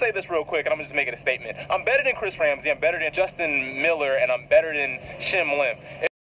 say this real quick, and I'm just making a statement. I'm better than Chris Ramsay, I'm better than Justin Miller, and I'm better than Shin.